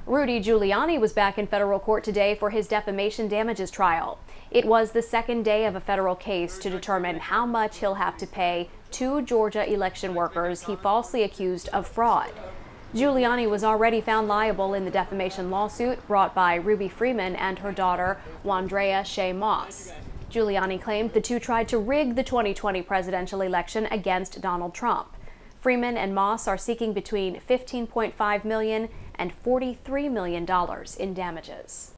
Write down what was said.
Rudy Giuliani was back in federal court today for his defamation damages trial. It was the second day of a federal case to determine how much he'll have to pay two Georgia election workers he falsely accused of fraud. Giuliani was already found liable in the defamation lawsuit brought by Ruby Freeman and her daughter, Wandrea Shea Moss. Giuliani claimed the two tried to rig the 2020 presidential election against Donald Trump. Freeman and Moss are seeking between $15.5 million and $43 million in damages.